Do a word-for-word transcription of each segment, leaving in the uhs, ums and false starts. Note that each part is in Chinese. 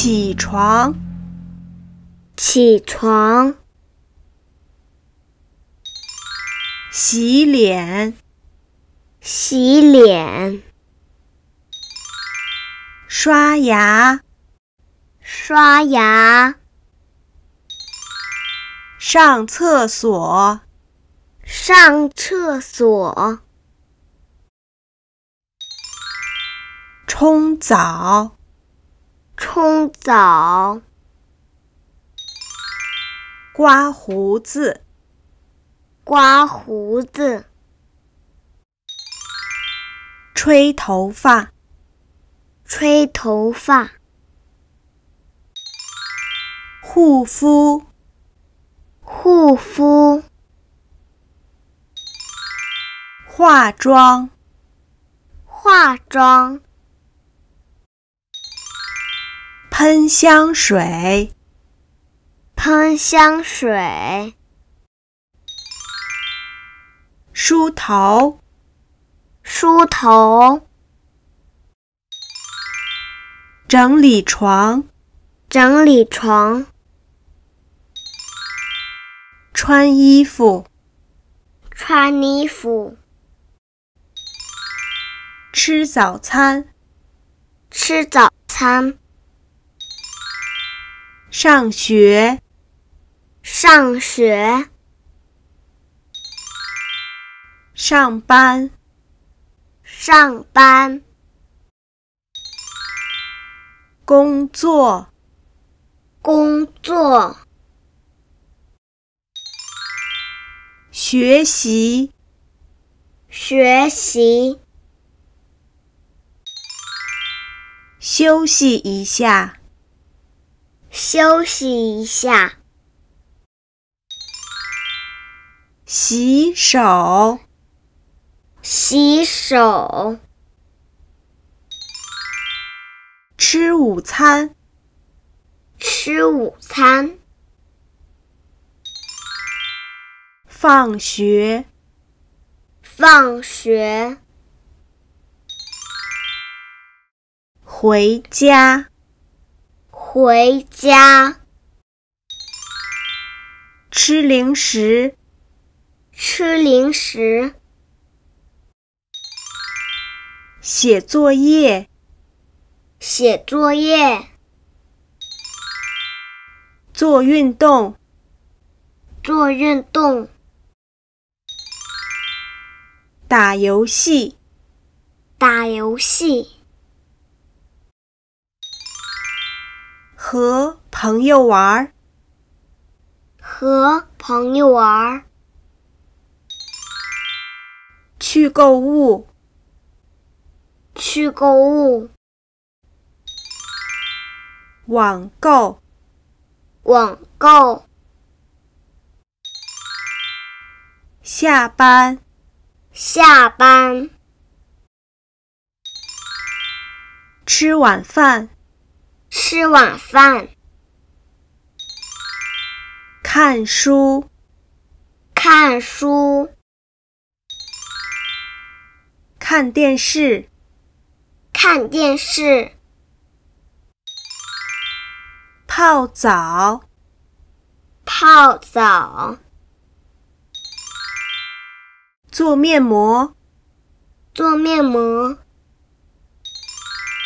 起床， 起床， 洗脸， 洗脸， 刷牙， 刷牙， 上厕所， 上厕所， 冲澡， 冲澡， 刮胡子， 刮胡子， 吹头发， 吹头发， 护肤， 护肤， 化妆， 化妆， 喷香水， 喷香水， 梳头， 梳头， 整理床， 整理床， 穿衣服， 穿衣服， 吃早餐， 吃早餐， 上学， 上学， 上班， 上班， 工作， 工作， 学习， 学习， 休息一下， 休息一下， 洗手， 洗手， 吃午餐， 吃午餐， 放学， 放学， 回家， 回家， 吃零食， 吃零食， 写作业， 写作业， 做运动， 做运动， 打游戏， 打游戏， 和朋友玩， 和朋友玩， 去购物， 去购物， 网购， 网购， 下班， 下班， 吃晚饭， 吃晚饭， 看书， 看书， 看电视， 看电视， 泡澡， 泡澡， 做面膜， 做面膜，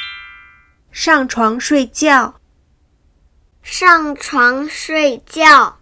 上床睡觉， 上床睡觉。